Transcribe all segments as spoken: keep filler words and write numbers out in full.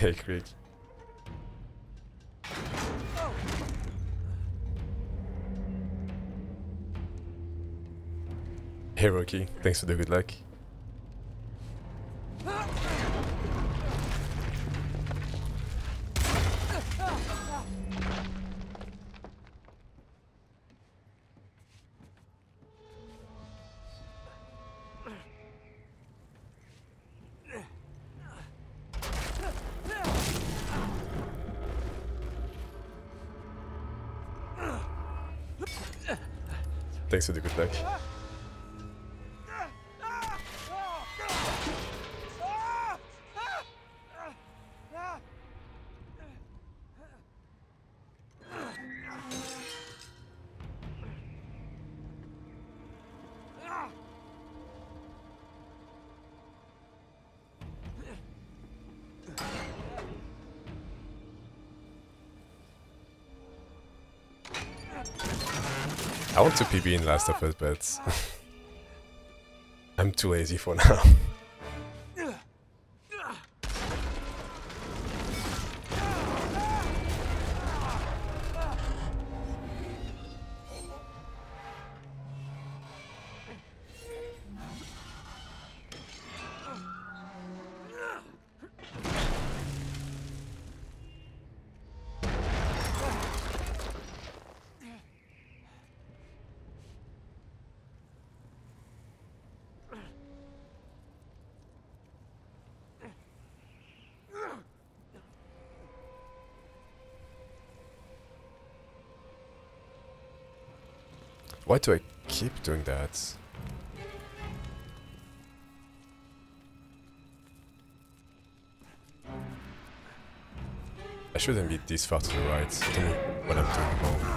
Hey, Creek. Hey, Rocky. Thanks for the good luck. Thanks for the good luck. I want to P B in Last of Us, but I'm too lazy for now. Why do I keep doing that? I shouldn't be this far to the right. Tell me what I'm doing wrong.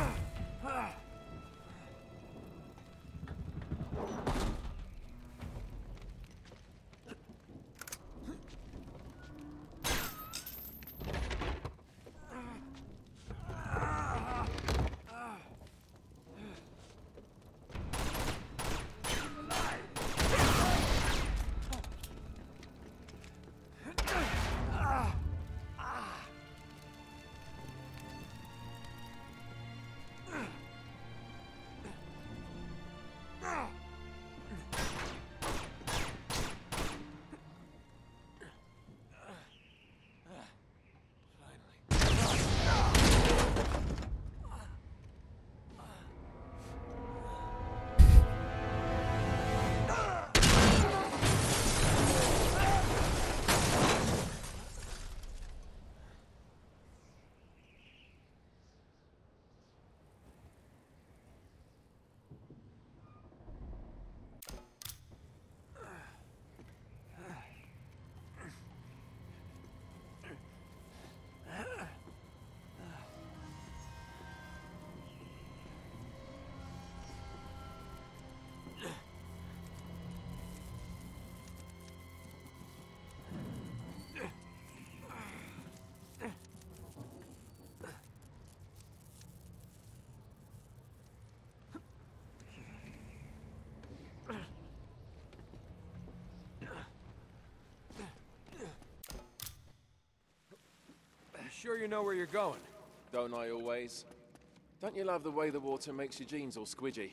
Sure you know where you're going? Don't I always? Don't you love the way the water makes your jeans all squidgy?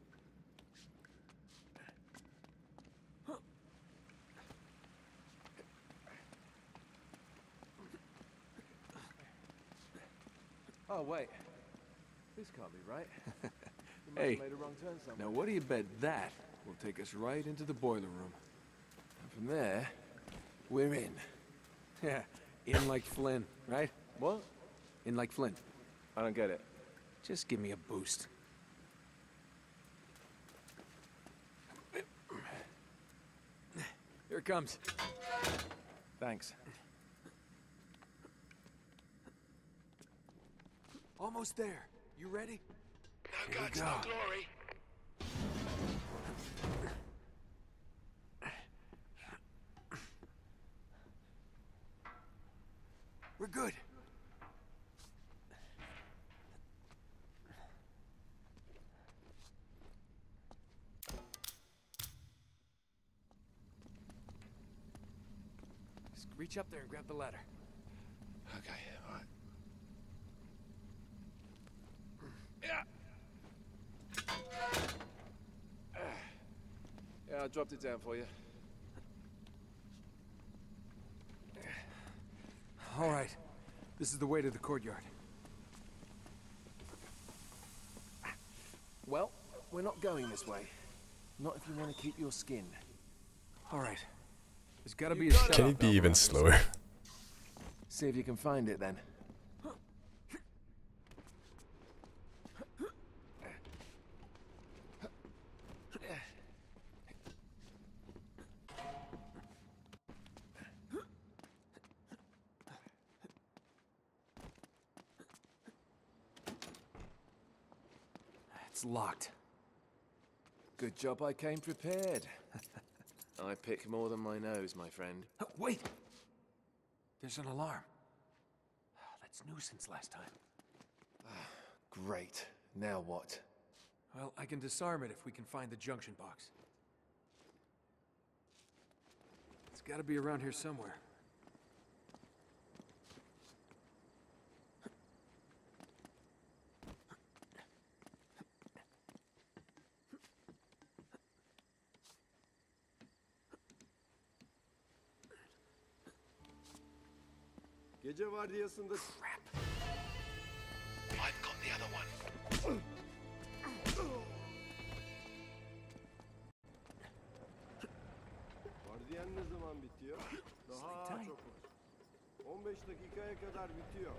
Oh, wait. This can't be right. You must Hey, have made a wrong turn somewhere. now what do you bet that will take us right into the boiler room? And from there, we're in. Yeah, in like Flynn, right? What? In like Flynn. I don't get it. Just give me a boost. Here it comes. Thanks. Almost there. You ready? No guts, no glory. We're good. Just reach up there and grab the ladder. dropped it down for you. All right. This is the way to the courtyard. Well, we're not going this way. Not if you want to keep your skin. All right. There's got to be You a got it. shut Can up it be valve even around this. slower? See if you can find it then. It's locked. Good job I came prepared. I pick more than my nose, my friend. Oh, wait! There's an alarm. That's new since last time. Great. Now what? Well, I can disarm it if we can find the junction box. It's got to be around here somewhere. Gece vardiyasında... Crap. I've got the other one. Vardiyan ne zaman bitiyor? Daha Stay tight. çok var. on beş dakikaya kadar bitiyor.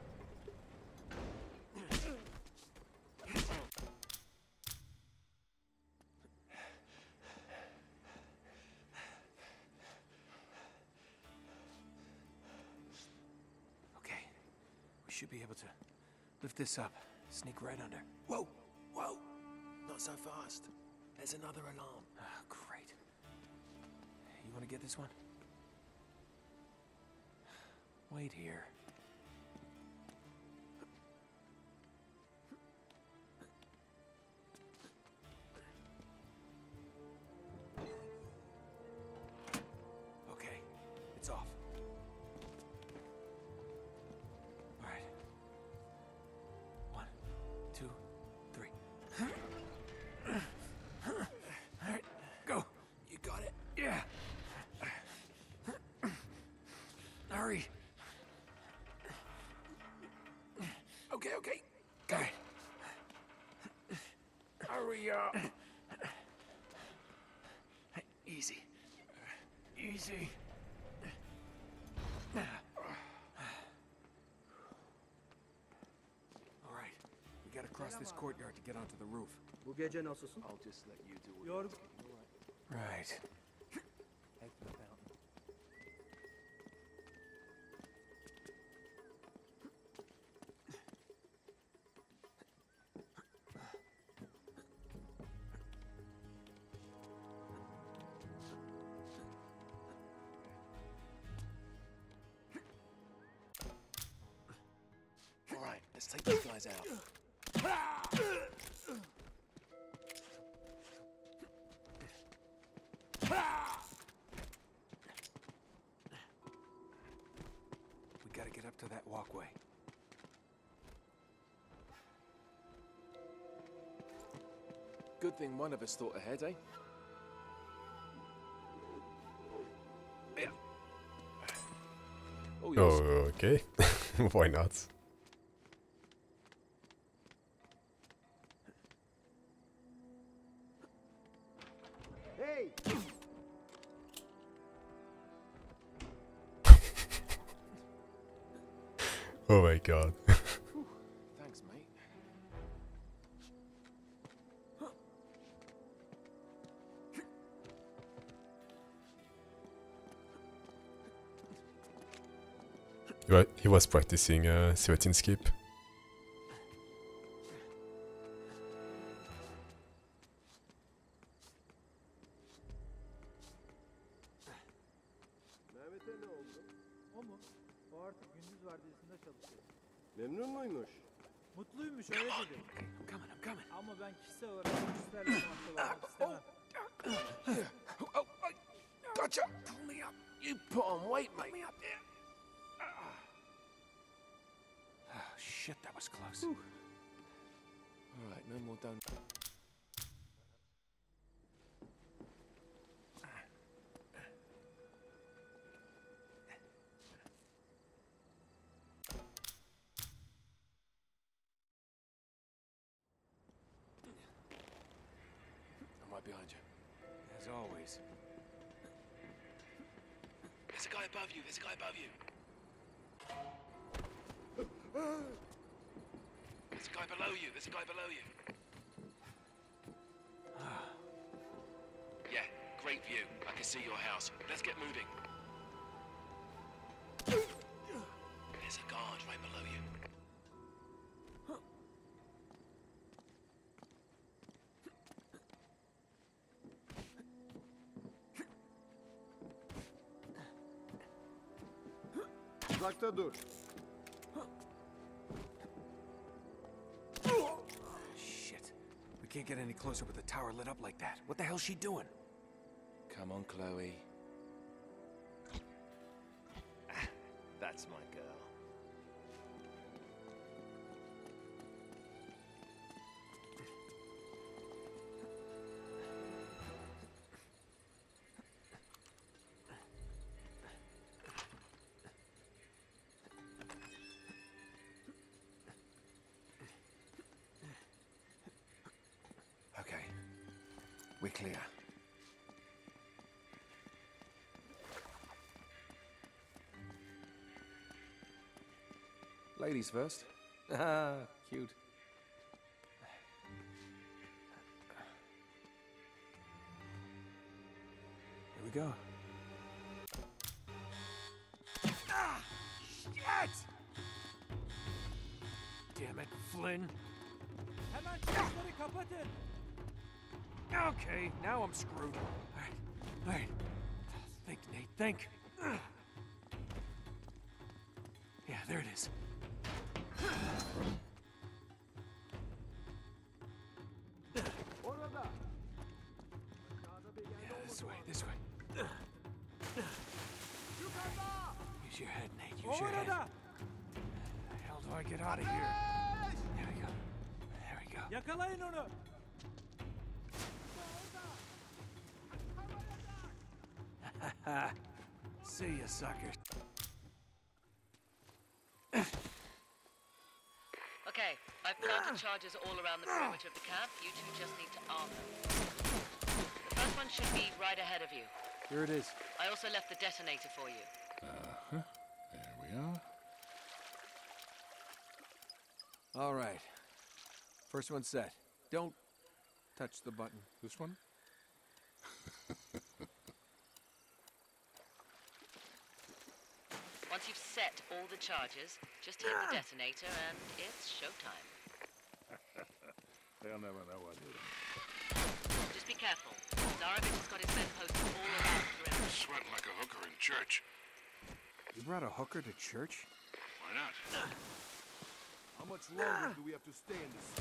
Okay. We should be able to lift this up. Sneak right under. Whoa! Whoa! Not so fast. There's another alarm. Ah, great. You want to get this one? Wait here. Okay, it's off. All right. One, two, three. All right, go. You got it? Yeah. Hurry. Okay, okay. Got it. Hurry up. Easy. Easy. All right. We gotta cross this courtyard to get onto the roof. Bu gece nasılsın? I'll just let you do what Yorgun. Right. Head to the fountain. All right, let's take these guys out. We gotta get up to that walkway. Good thing one of us thought ahead, eh? Yeah. Oh, yours. Oh, okay. Why not? Hey! Oh my god. Thanks, mate. Right, he was practicing uh, Savatin skip. Mehmet'e ne oldu? O mu? O artık gündüz vardiyasında çalışıyor. Memnun muymuş? Mutluymuş öyle dedi. Okay, I'm coming, I'm coming. Ama ben kişisel olarak polislerle muhatap olmak istemem. Oh, oh, I gotcha. Pull me up. You put on weight, mate. Me up there. Oh, shit, that was close. All right, no more done. right behind you. As always. There's a guy above you. There's a guy above you. There's a guy below you. There's a guy below you. Yeah, great view. I can see your house. Let's get moving. There's a guard right below you. Uzakta dur. Shit. We can't get any closer with the tower lit up like that. What the hell's she doing? Come on, Chloe. That's my girl. Okay. We're clear. Ladies first. Ah, cute. Here we go. Ah! Shit! Damn it, Flynn. Hemen chestleri kapatın. Okay, now I'm screwed. All right, all right. Think, Nate, think. Yeah, there it is. Orada. Yeah, this way, this way. Use your head, Nate. Use your head. Orada. How the hell do I get out of here? There we go. There we go. Yakalayın onu. See ya, suckers. Okay, I've planted charges all around the perimeter of the camp. You two just need to arm them. The first one should be right ahead of you. Here it is. I also left the detonator for you. Uh-huh. There we are. All right. First one set. Don't touch the button. This one? Once you've set all the charges, just hit the detonator and it's showtime. They'll never know what hit 'em. Just be careful. Zarovich has got his men posted all around the perimeter. Sweat like a hooker in church. You brought a hooker to church? Why not? How much longer do we have to stay in this?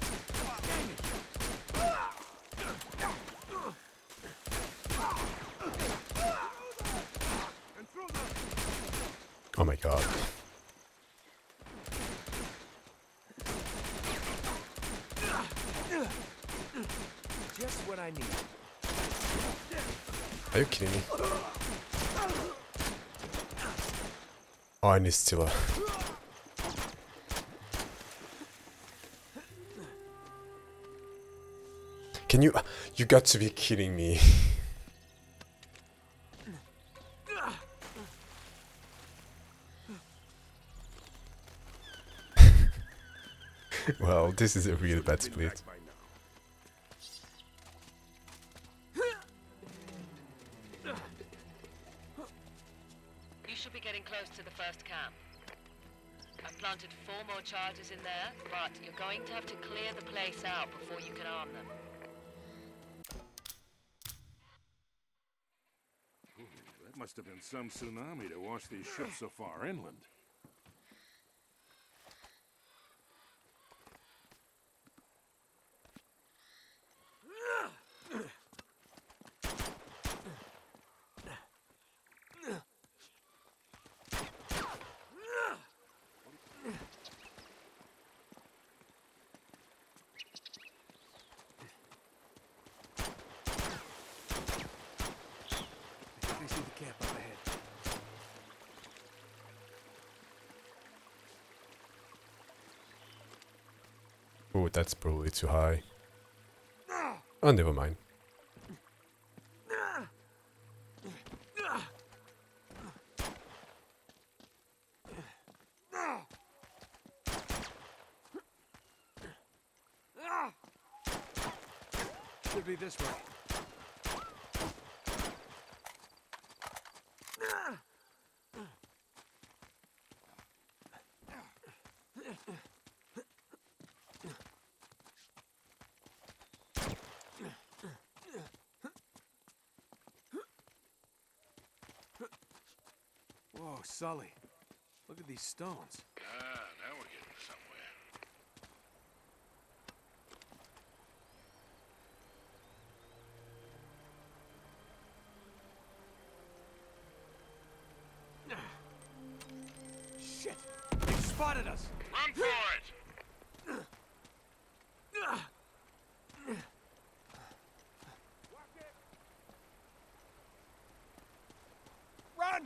And throw them. Oh my god. Just what I need. Are you kidding me? Oh, I need Stilla. Can you... You got to be kidding me. Well, this is a really bad split. You should be getting close to the first camp. I've planted four more charges in there, but you're going to have to clear the place out before you can arm them. That must have been some tsunami to wash these ships so far inland. I see the camp up ahead. Oh, that's probably too high. Oh, never mind. Should be this way. Whoa, Sully. Look at these stones. Ah, now we're getting somewhere. Shit! They spotted us! Run for it! Run!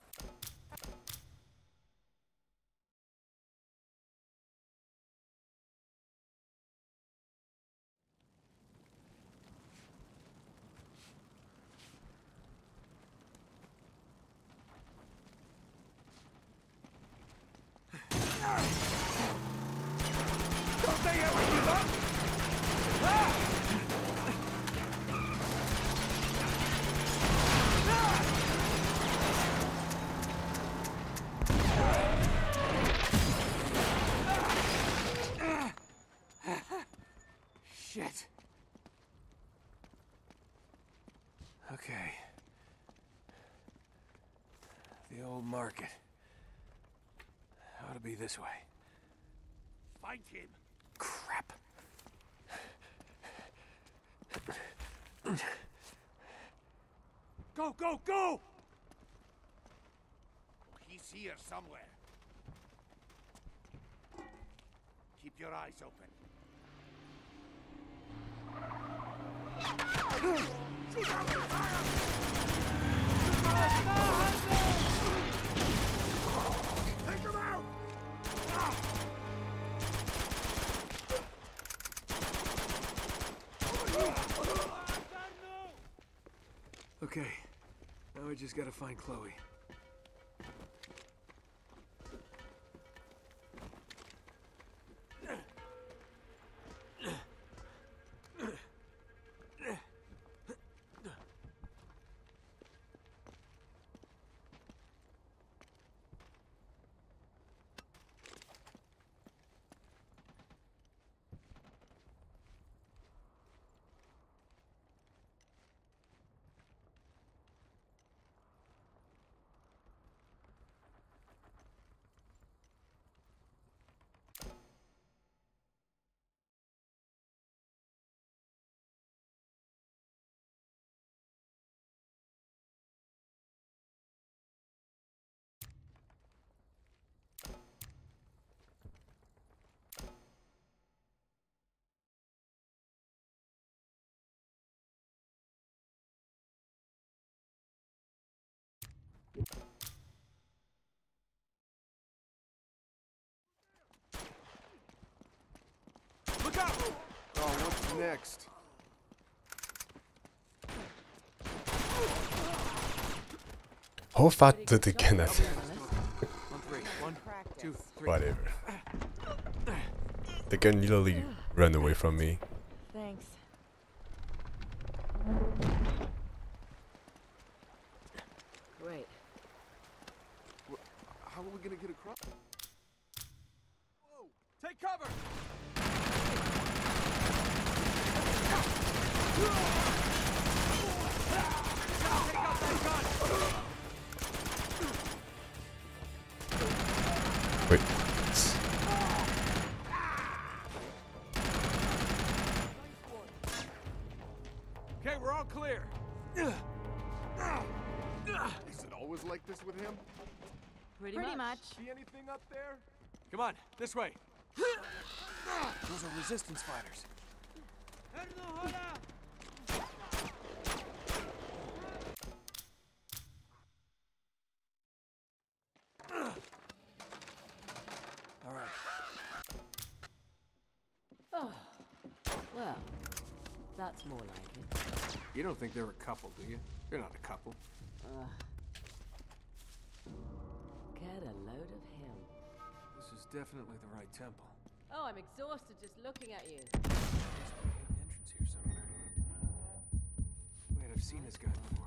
Don't they ever give up? Ah! Shit. Okay. The old market. Ought to be this way. Find him. Crap. Go, go, go! He's here somewhere. Keep your eyes open. Take him out! Okay. Now we just gotta find Chloe. Look out! Oh, what's next? How far did they get at? One, three. One, two, three. Whatever. They can literally run away from me. Thanks. Great. How are we gonna get across? Whoa! Take cover! Take out that gun! Wait. Okay, we're all clear. Is it always like this with him? Pretty, Pretty much. much. See anything up there? Come on, this way. Those are resistance fighters. All right. Oh, well, that's more like it. You don't think they're a couple, do you? They're not a couple. Uh, get a load of him. This is definitely the right temple. Oh, I'm exhausted just looking at you. There's an entrance here somewhere. I've seen this guy before.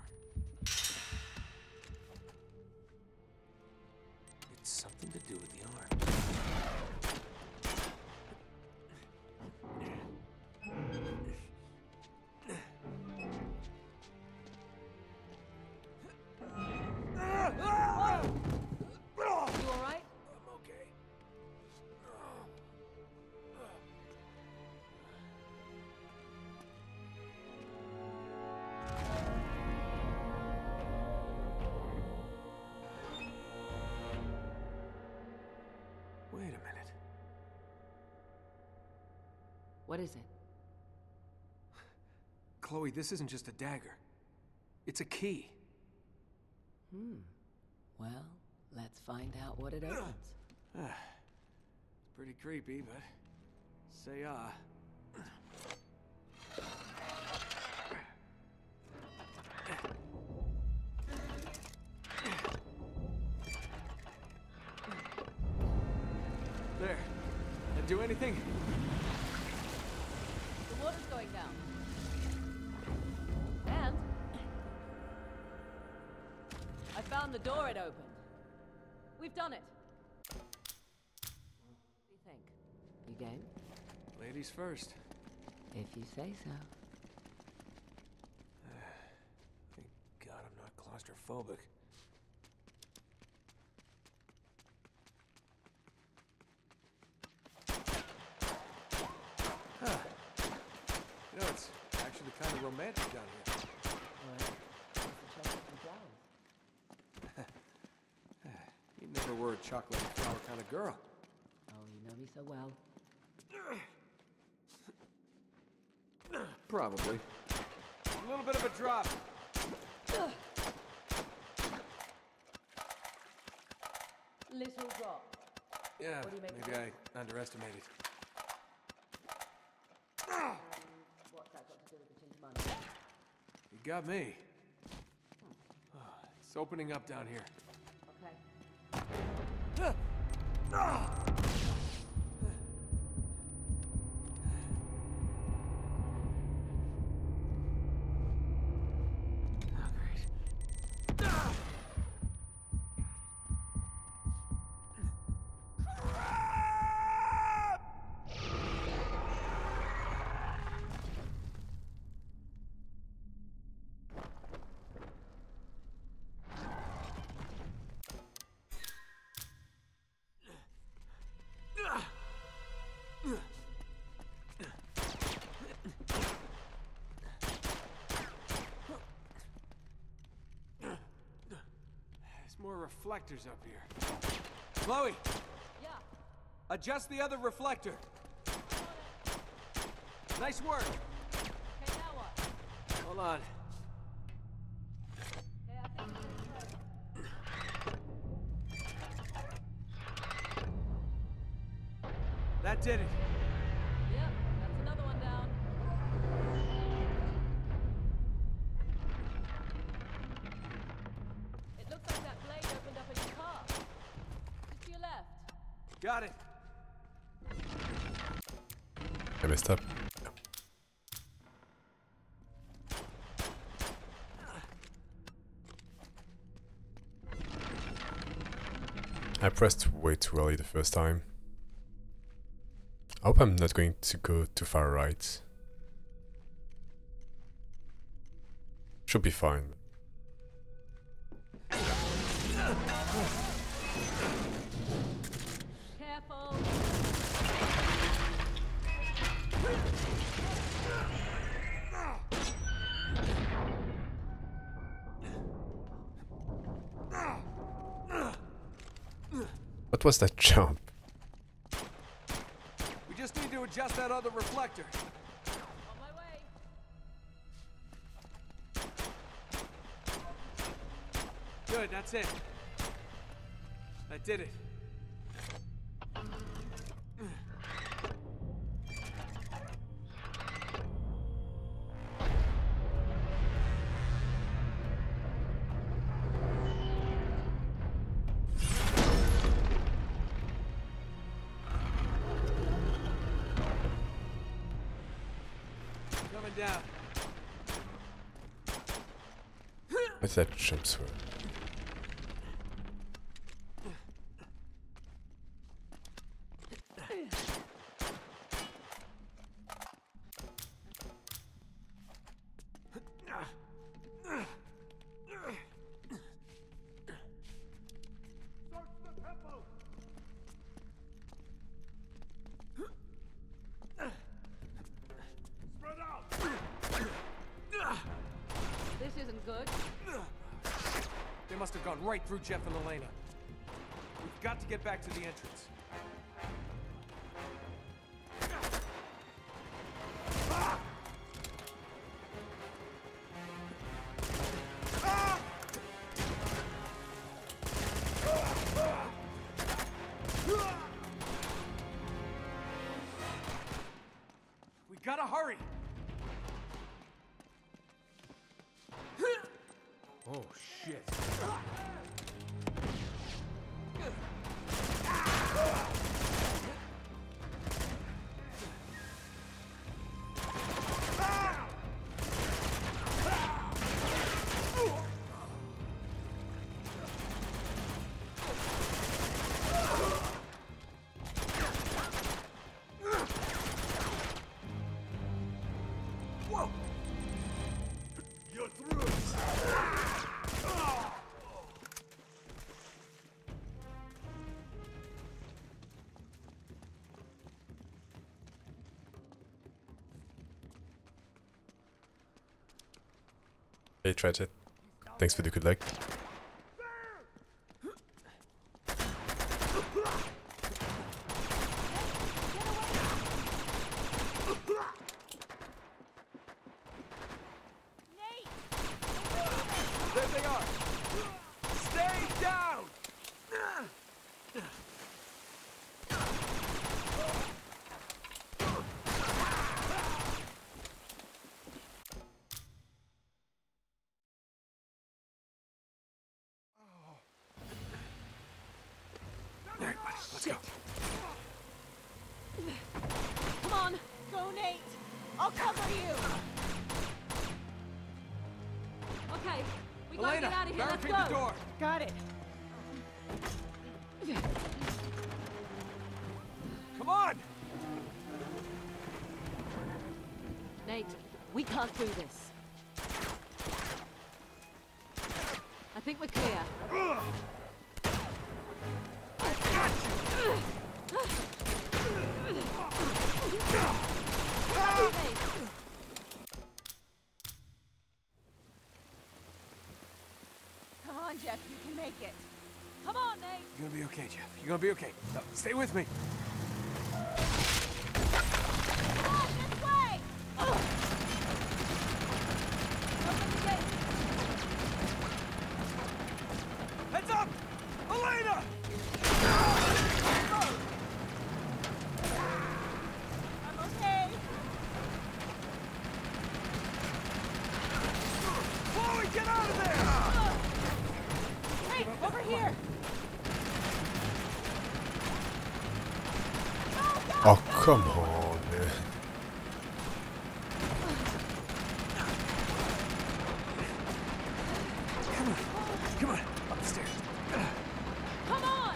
It's something to do with the arm. You all right? I'm okay. Wait a minute. What is it? Chloe, this isn't just a dagger. It's a key. Hmm. Well, let's find out what it opens. It's pretty creepy, but say ah. There. That do anything? The water's going down. And I found the door it opened. We've done it. What do you think? You game? Ladies first. If you say so. Thank God I'm not claustrophobic. Huh. You know, it's actually kind of romantic down here. Well, it's a chocolate and flowers. You never were a chocolate and flower kind of girl. Oh, you know me so well. Probably. A little bit of a drop. Little drop. Yeah, What do you make of maybe I underestimated. What's that got to do with the tinted money? You got me. It's opening up down here. Okay. Oh, great. There's more reflectors up here. Chloe, Yeah. adjust the other reflector. Nice work. Okay, now what? Hold on. Okay, I think it's That did it. Yep, that's another one down. It looks like that blade opened up in your car. Just to your left. Got it. I messed up. I pressed way too early the first time. I hope I'm not going to go too far right. Should be fine. Careful. What was that jump? We just need to adjust that other reflector. On my way. Good, that's it. That did it. Coming down. What's that jump sword? This isn't good. They must have gone right through Jeff and Elena. We've got to get back to the entrance. We gotta hurry! Oh, shit. Whoa! You're through. Hey, Tratchet. Thanks for the good luck. There they are! Stay down! All right, buddy, let's go. Come on, go, Nate. I'll cover you. Okay, we gotta Elena, get out of here. Let's barricade go. the door. Got it. Come on! Nate, we can't do this. I think we're clear. Come on, Jeff, you can make it. Come on, Nate. You're gonna be okay, Jeff. You're gonna be okay. No, stay with me. Come on, this way. Open the gate. Heads up! Elena! I'm okay. Chloe, get out of there! Hey, over here. Oh, come on, man. Come on, come on, upstairs. Come on.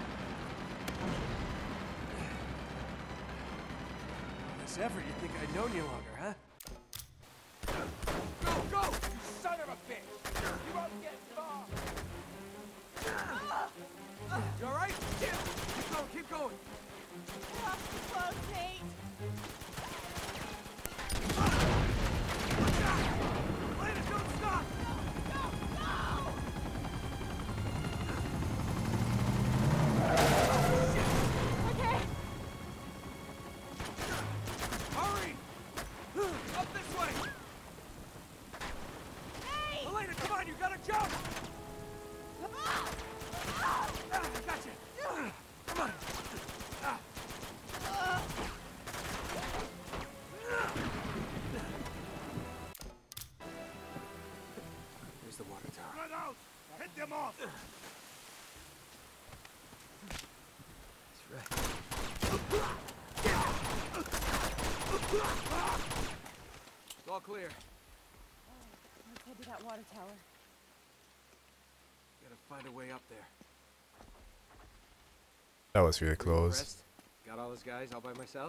This ever, you think I'd known you longer, huh? Go, go! You son of a bitch! You won't get far! You alright? Yeah. Keep going, keep going! We're off too close, Nate. Elena, don't stop! Go, go! Okay. Hurry! Up this way! Nate! Elena, come on, you gotta jump! Ah! Ah! Ah, I got you! Come on! Ah. There's the water tower. Run out. Hit them off. That's right. It's all clear. Let's head to that water tower. find a way up there. That was really close. Rest. Got all those guys all by myself?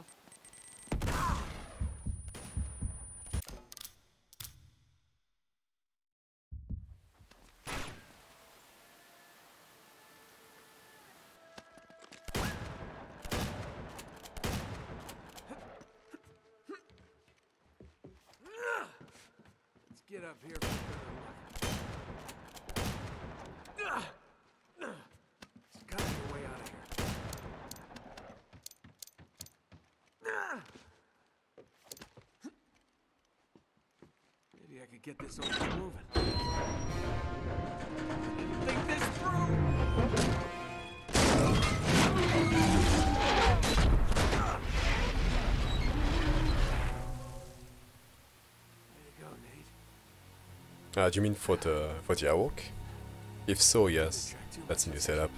Let's get up here for a better look. There's gotta be a way out of here. Maybe I could get this over moving. Think this through. Way to go, Nate. Uh, do you mean for the for the airwalk? If so, yes, that's a new setup.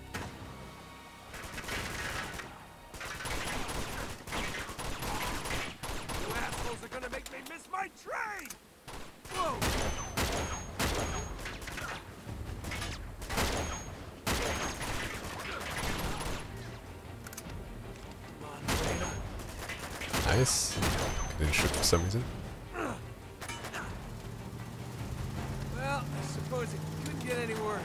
You assholes are gonna make me miss my train! Whoa! Come on, Lena. Nice. Didn't shoot for some reason. Well, I suppose it couldn't get any worse.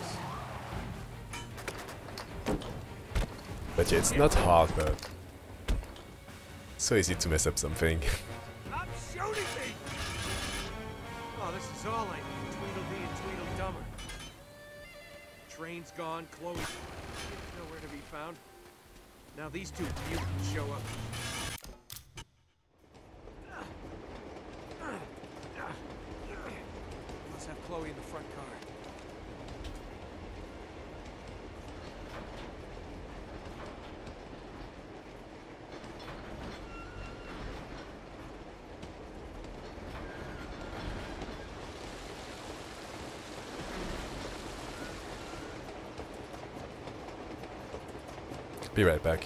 But yeah, it's not hard, but so easy to mess up something. Stop shooting me! Oh, this is all I need. Tweedledee and Tweedledummer. Train's gone, Chloe's nowhere to be found. Now these two mutants show up. Let's have Chloe in the front car. Be right back.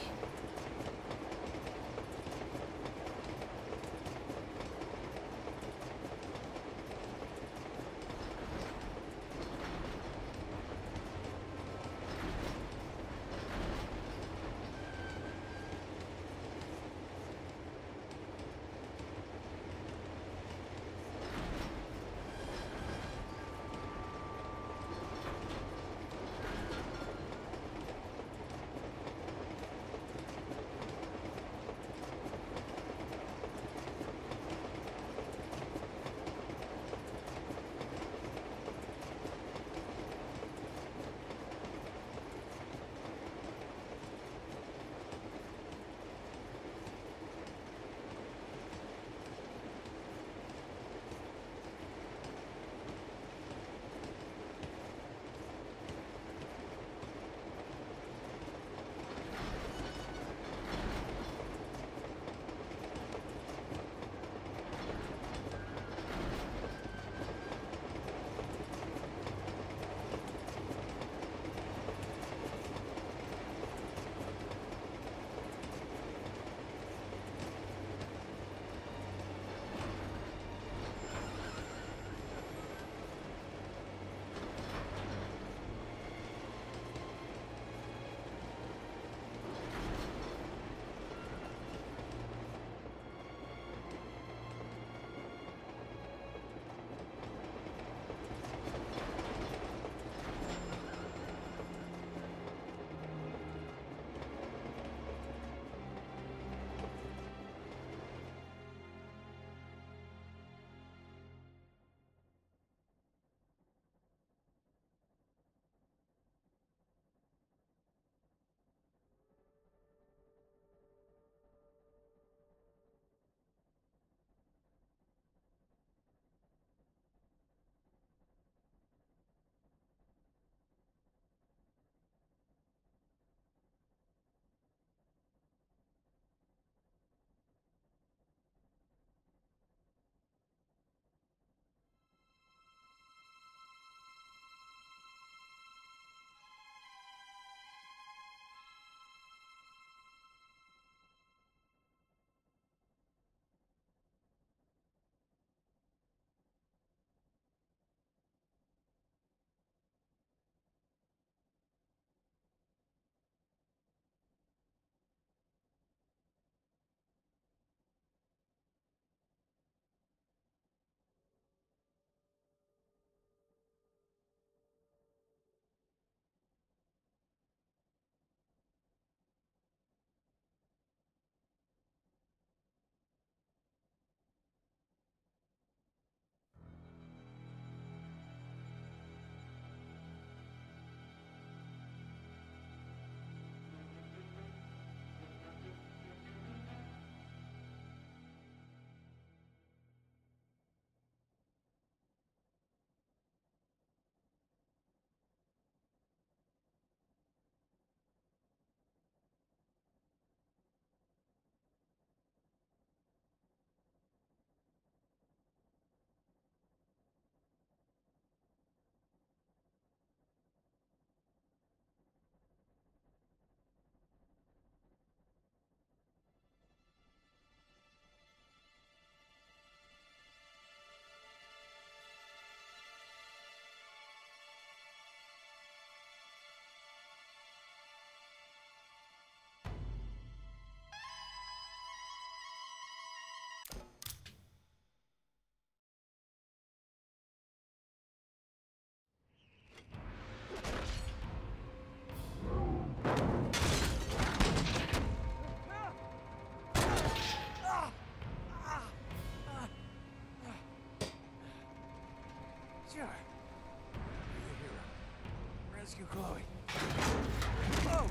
Sure. Be the hero. Rescue Chloe. Oh!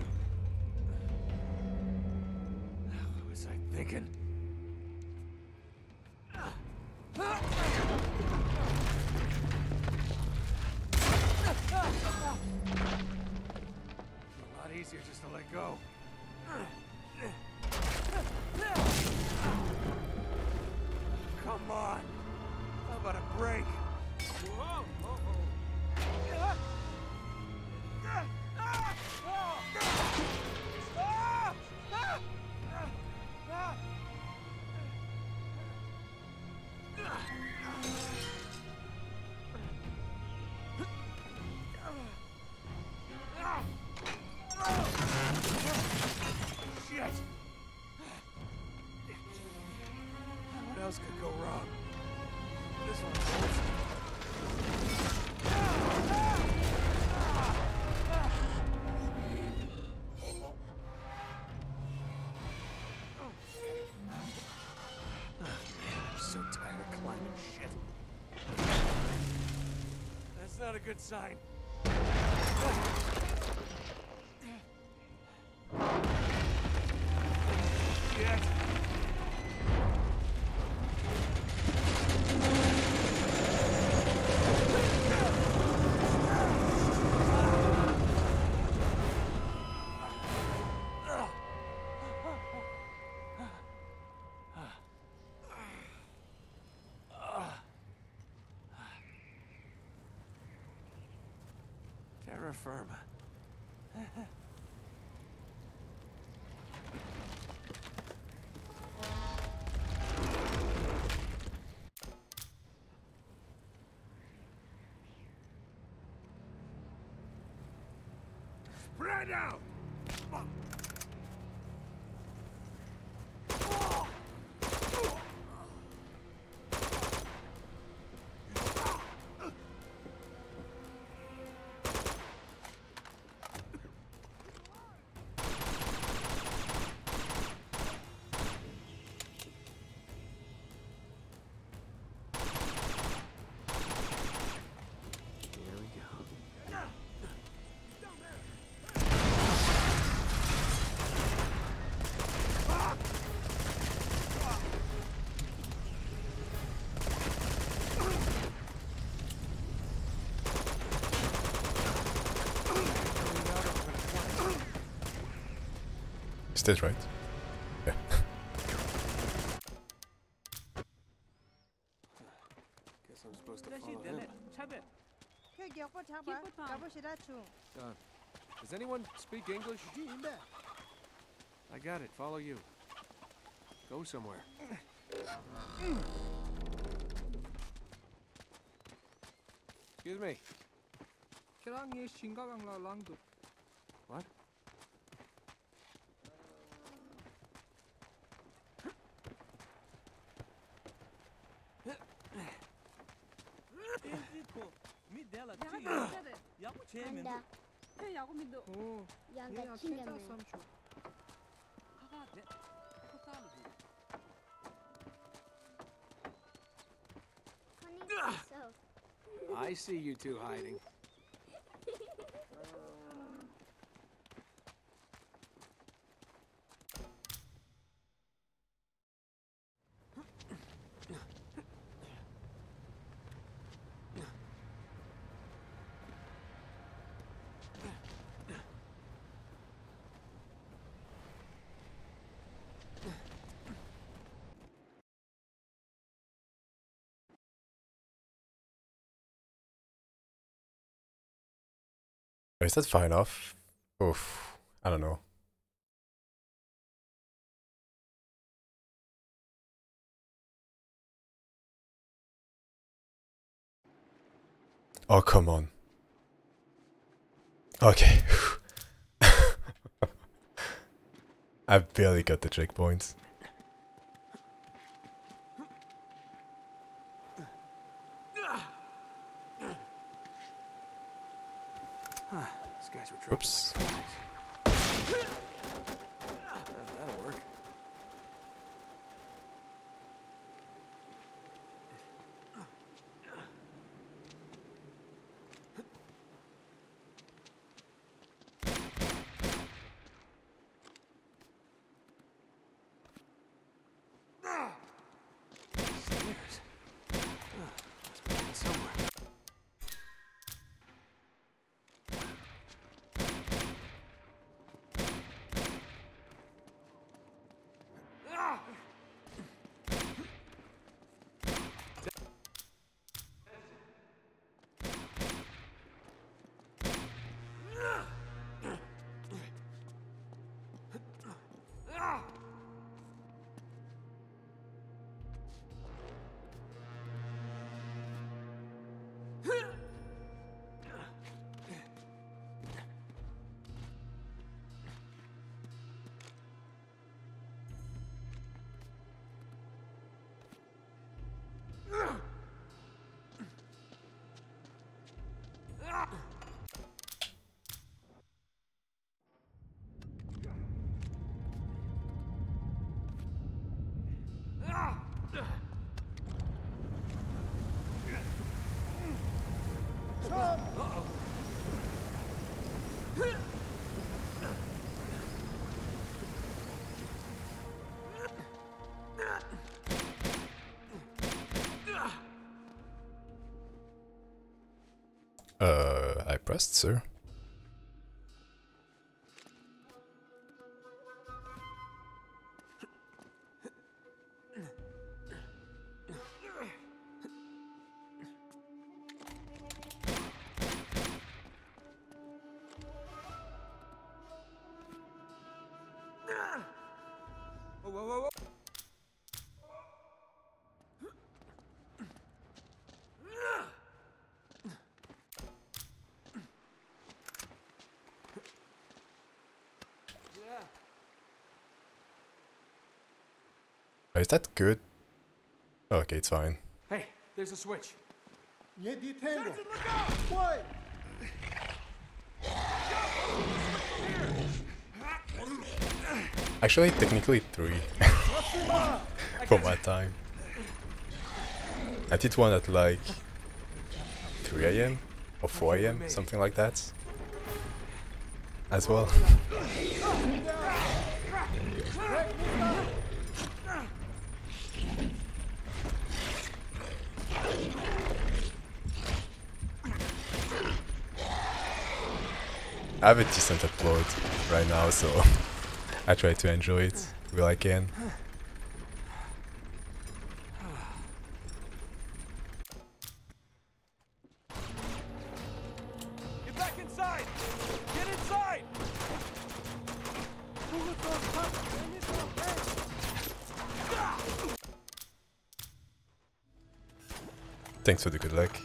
What was I thinking? A lot easier just to let go. Come on. How about a break? Whoa. Shit! What else could go wrong? This one. I'm so tired of climbing shit. That's not a good sign. Shit. Terra firma. Spread out! Is this right? Yeah. Guess I'm supposed to follow him. Uh, does anyone speak English? I got it. Follow you. Go somewhere. Excuse me. What? I see you two hiding. Is that far enough? Oof. I don't know. Oh, come on. Okay. I barely got the checkpoints. These guys were Oops. That'll work. Uh, I pressed, sir. Whoa, whoa, whoa, whoa. Oh, is that good? Oh, okay, it's fine. Hey, there's a switch. Niente di tango. Why? Actually, technically three for my time. I did one at like three A M or four A M, something like that, as well. I have a decent upload right now, so I try to enjoy it while I can. Get back inside! Get inside! Thanks for the good luck.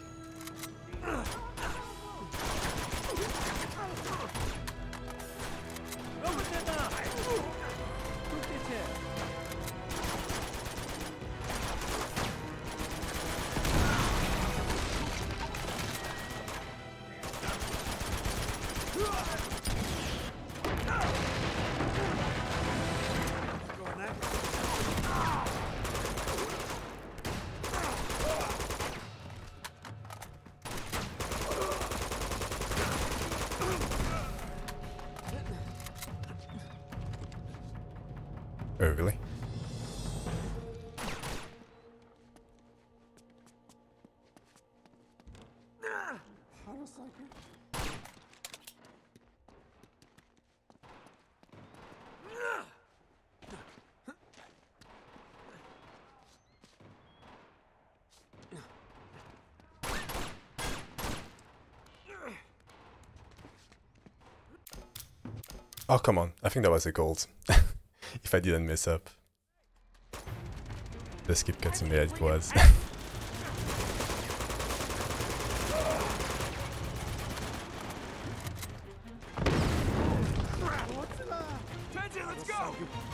Oh, really? Oh, come on. I think that was a gold. If I didn't mess up. The skip cutscene, yeah, it was. Kenji, let's go!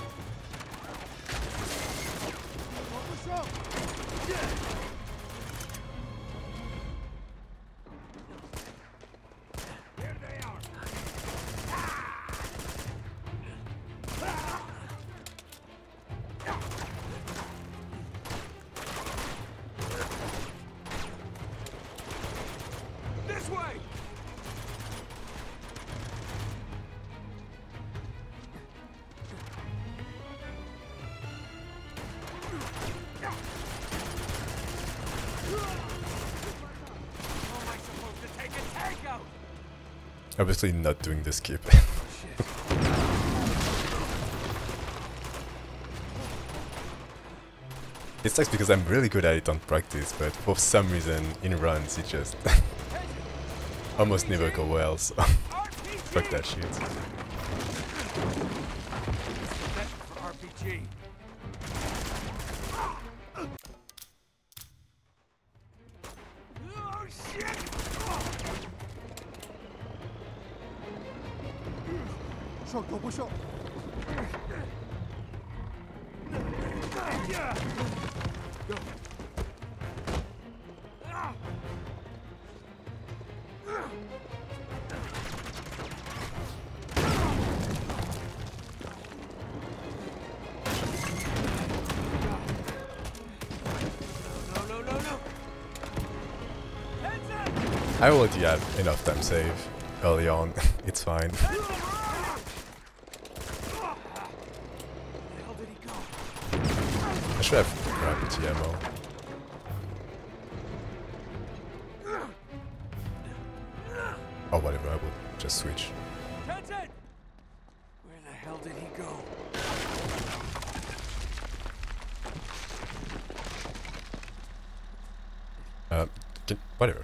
Here they are! This way! Obviously not doing the skip. It sucks because I'm really good at it on practice, but for some reason in runs it just almost never go well, so fuck that shit. R P G. Oh shit! Sciolto, pusho. I already have enough time save early on. It's fine. I should have grabbed the ammo. Or whatever, I will just switch. Tenzin! Where the hell did he go? Uh, can, whatever.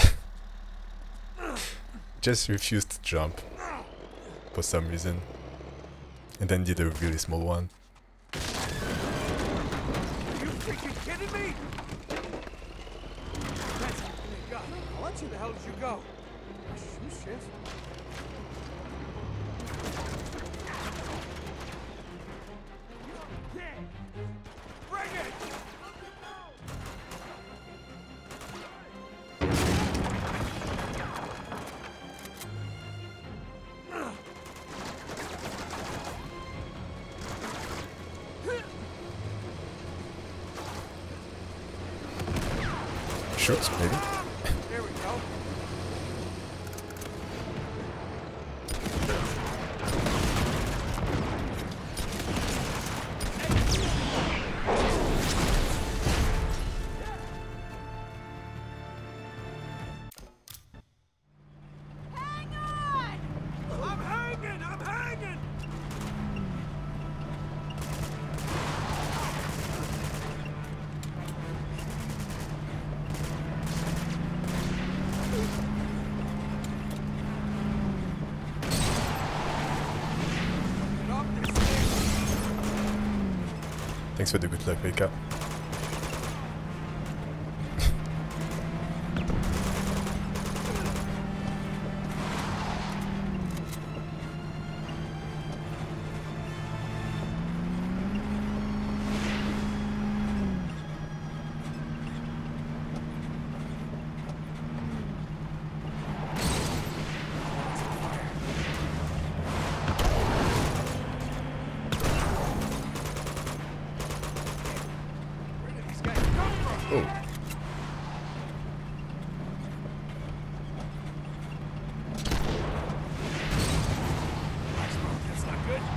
Just refused to jump for some reason. And then did a really small one. You freaking kidding me? Tenzin, God, what the hell did you go? Oh, shit. Bring it! Shoot, maybe. There we go. Hang on! I'm hanging! I'm hanging! Thanks for the good luck, Rika. Oh. That's not good.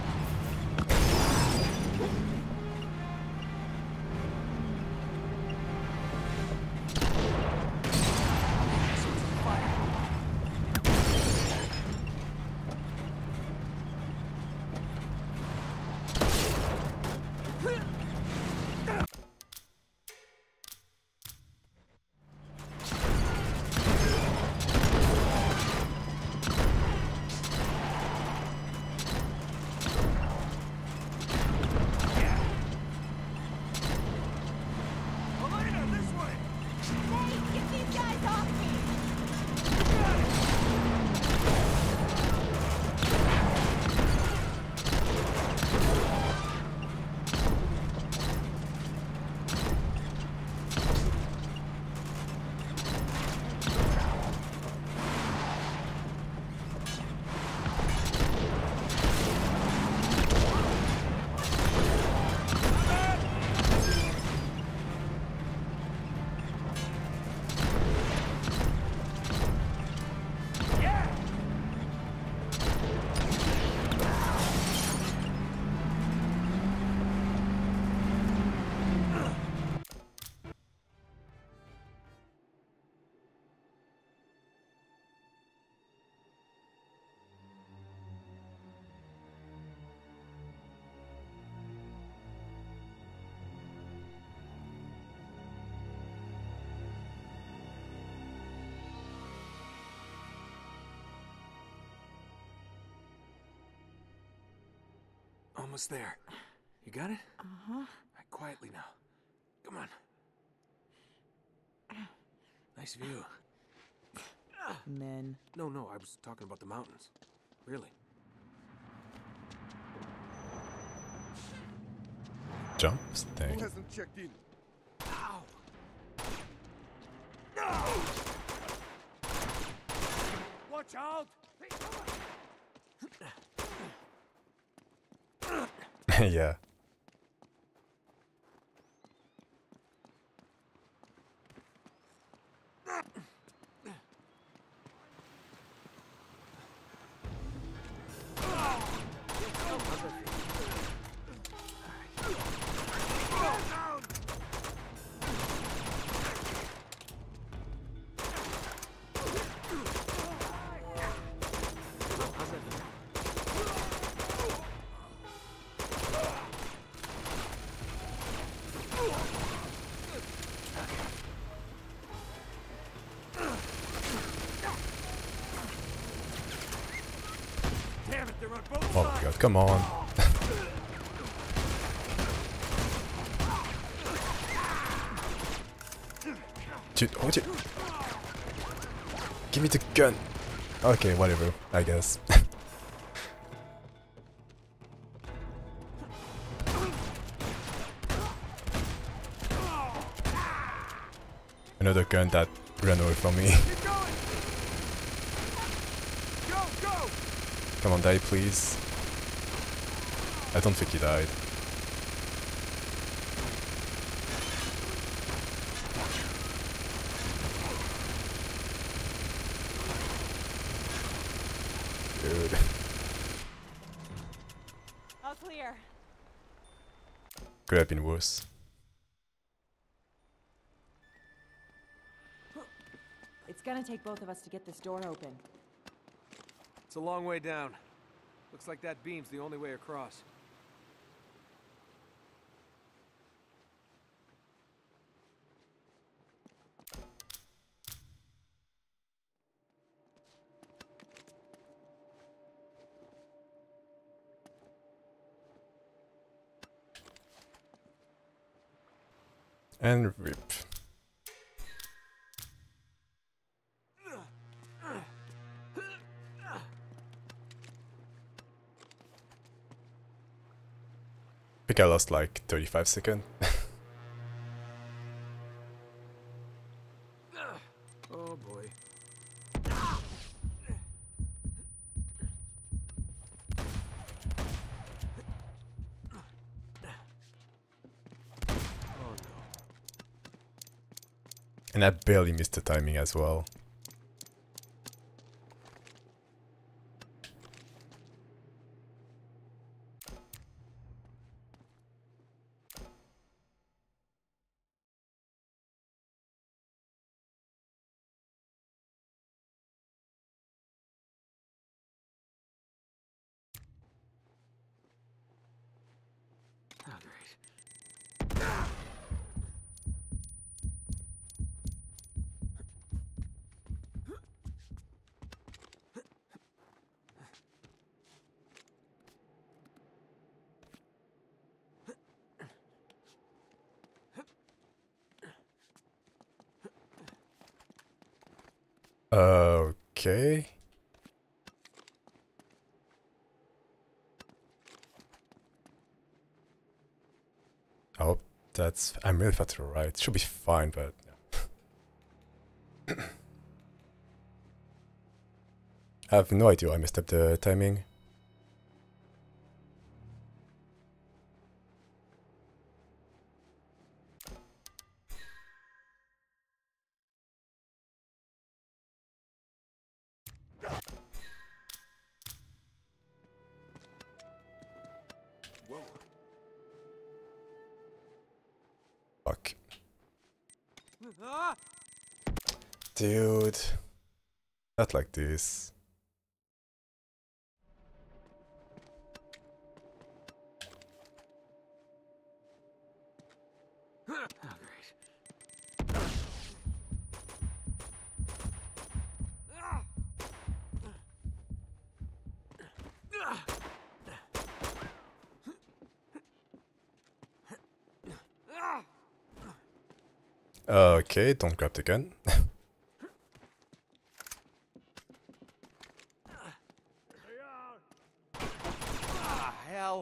Almost there. You got it? Uh-huh. All right, quietly now. Come on. Nice view. Men. No, no, I was talking about the mountains. Really. Jump? Who Dang. hasn't checked in? Ow! Watch out! Hey, come on! Yeah. come on. Dude, oh, dude. Give me the gun. Okay, whatever, I guess. Another gun that ran away from me. Come on, die, please. I don't think he died. Good. All clear. Could have been worse. It's gonna take both of us to get this door open. It's a long way down. Looks like that beam's the only way across. And rip. I think I lost like thirty-five seconds. Oh boy. And I barely missed the timing as well. Oh, great. Okay. I hope that's... I'm really fast to the right. Should be fine, but... I have no idea why I messed up the timing. Fuck. Dude. Not like this. Okay, don't grab the gun. Ah, hell.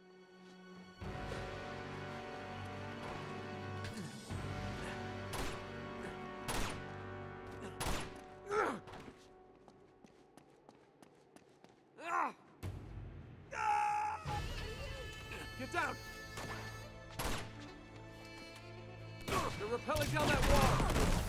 Get down! They're rappelling down that wall!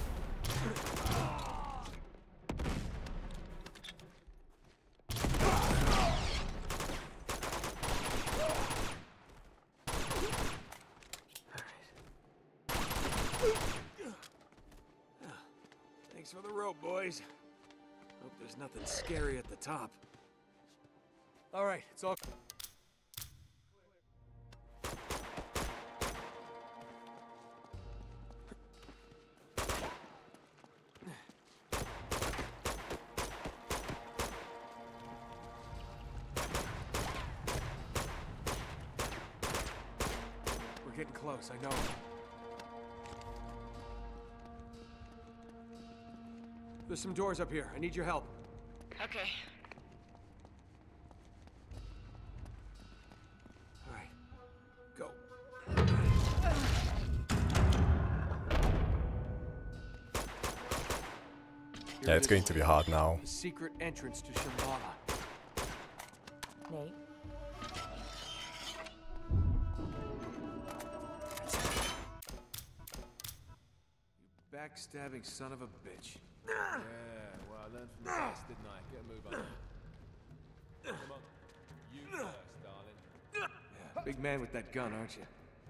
Thanks for the rope, boys. Hope there's nothing scary at the top. All right, it's all... close, I know. There's some doors up here. I need your help. Okay. All right. Go. Yeah, it's going to be hard now. The secret entrance to Shambhala. Nate? You backstabbing son of a bitch. Yeah, well, I learned from the best, didn't I? Get a move on. Come on. You first, darling. Yeah, big man with that gun, aren't you?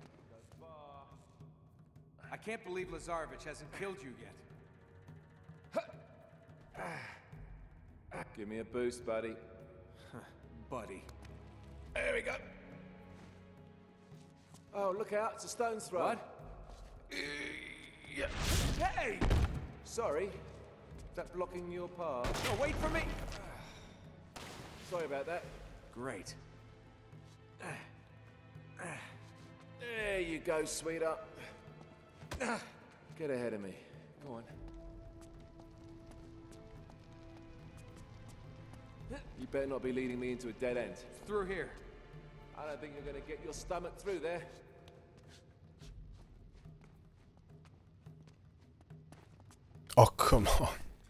I can't believe Lazarevich hasn't killed you yet. Give me a boost, buddy. Buddy. There we go. Oh, look out. It's a stone's throw. What? Uh, yeah. Hey! Sorry. Is that blocking your path? No, wait for me! Sorry about that. Great. There you go, sweetheart. Get ahead of me. Go on. You better not be leading me into a dead end. It's through here. I don't think you're going to get your stomach through there. Oh, come on.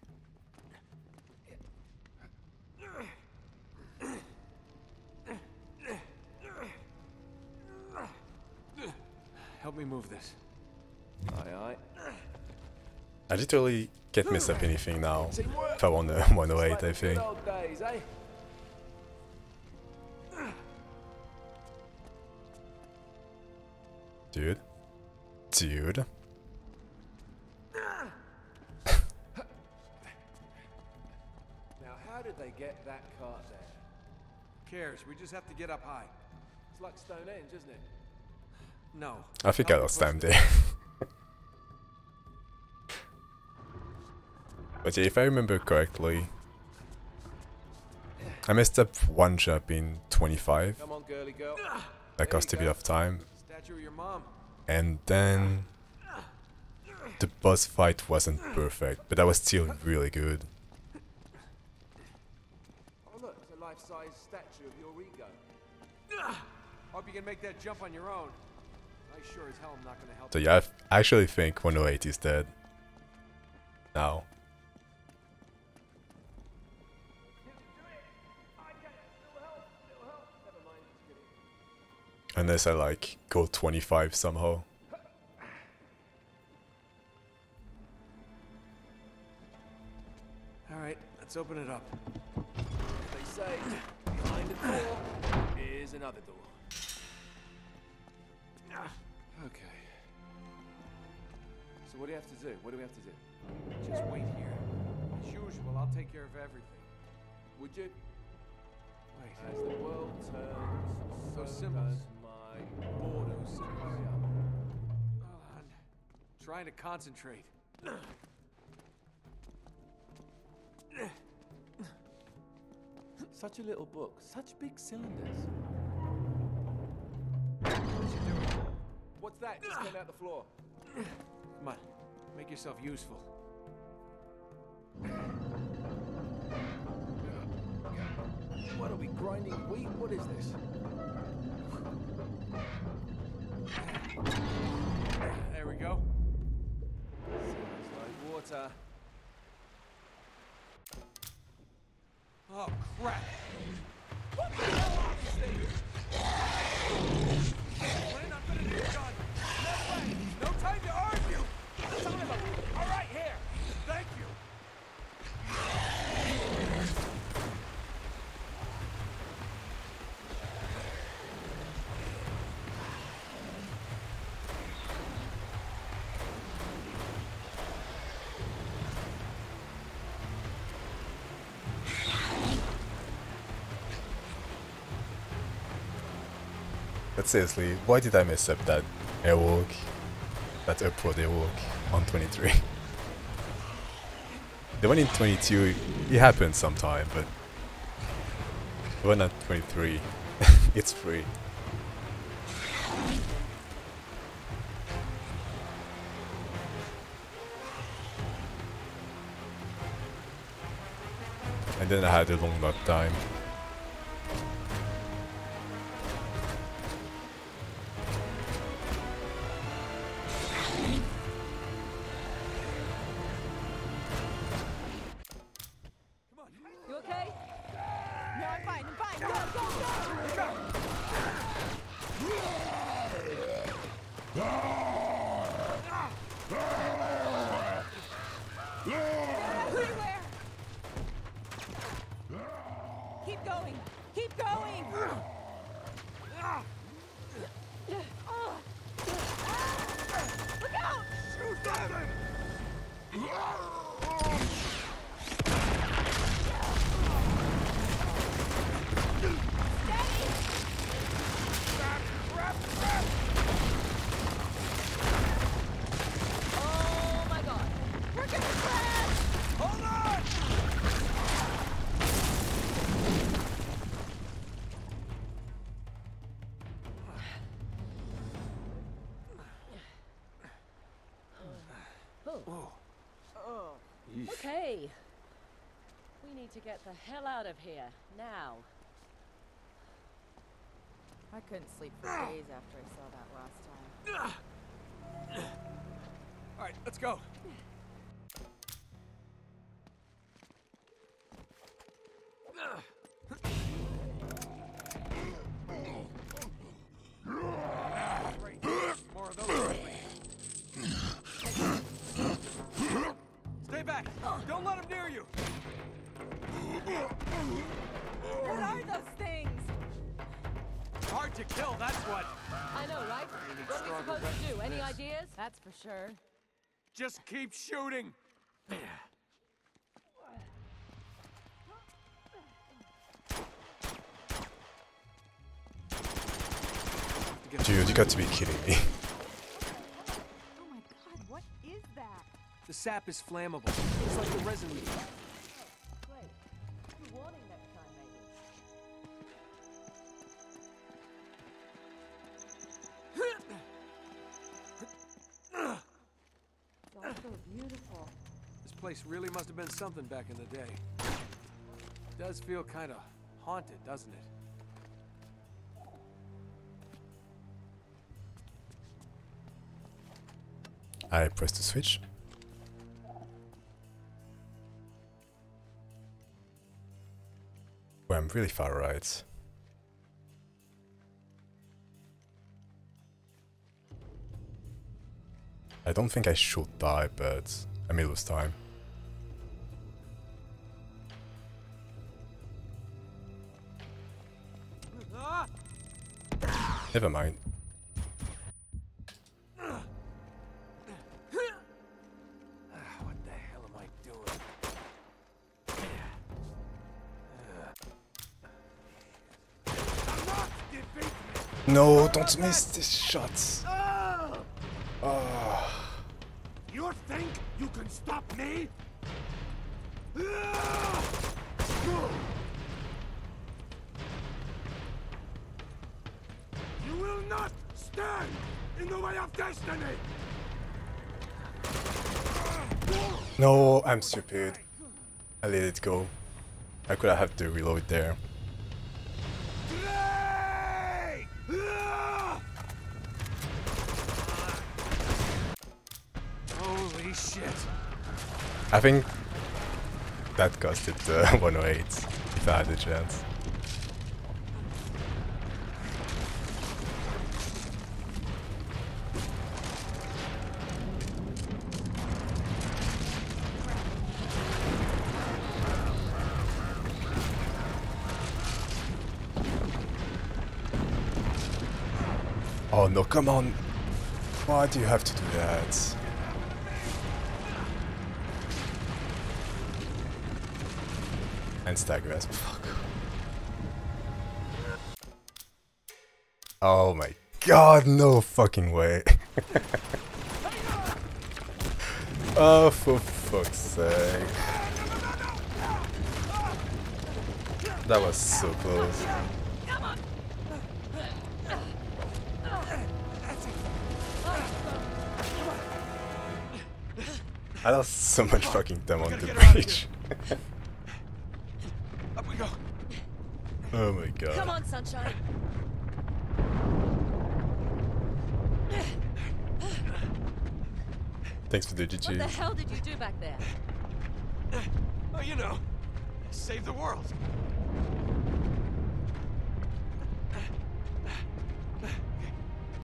Help me move this. Aye, aye. I literally can't mess up anything now. If I want to one oh eight, I think. Good old days, eh? Dude. Dude. Now, how did they get that cart there? Who cares? We just have to get up high. It's like Stonehenge, isn't it? No. I think I lost time there. But yeah, if I remember correctly, I messed up one jump in twenty-five. Come on, girly girl. That cost a bit of time. Statue of your mom. And then the boss fight wasn't perfect, but that was still really good. Oh look, it's a life-size statue of your ego. Hope you can make that jump on your own. I sure as hell am not gonna help So you. yeah, I actually think one oh eight is dead. Now. Unless I like go twenty-five somehow. Alright, let's open it up. They say behind a door is another door. Okay. So what do you have to do? What do we have to do? Just wait here. As usual, I'll take care of everything. Would you? Wait. As the world turns, Those so symbols. does my boredom symbols. Hold on. Trying to concentrate. Such a little book, such big cylinders. What you doing? What's that? It just came out the floor. Come on, make yourself useful. What are we grinding wheat? What is this? There we go. Sounds like water. Oh, crap. What the hell is this? When I'm gonna need a gun. No way. No time to argue. Simon, all right here. Thank you. But seriously, why did I mess up that airwalk? That upward airwalk on twenty-three? The one in twenty-two, it happens sometime, but the one at twenty-three, it's free. And then I had a long nap time. You okay? No, I'm fine. I'm fine. Go, go, go! Everywhere! Keep going. Keep going. Look out! Shoot them! Oh my god. We're gonna crash! Hold on! Oh. Okay. We need to get the hell out of here now. I couldn't sleep for days after I saw that last time. All right, let's go. More of those. Stay back! Don't let him near you! What are those things? Hard to kill, that's what. I know, right? What are we supposed to do? Any ideas? That's for sure. Just keep shooting! Dude, you got to be kidding me. Oh my god, what is that? The sap is flammable. It's like the resin we found. Great. Good warning next time, maybe. It's all so beautiful. This place really must have been something back in the day. It does feel kind of haunted, doesn't it? I pressed the switch. Oh, I'm really far right. I don't think I should die, but I may lose time. Never mind. What the hell am I doing? No, don't miss this shot. Oh. You think you can stop me? You will not stand in the way of destiny! No, I'm stupid. I let it go. I could have to reload there. Holy shit. I think that costed uh, one oh eight, if I had the chance. Oh no, come on! Why do you have to do that? And stagger as fuck. Oh my god, no fucking way. Oh, for fuck's sake. That was so close. I lost so much fucking time on the bridge. Oh my god. Come on, sunshine. Thanks for the G G. What the hell did you do back there? Oh, you know, save the world.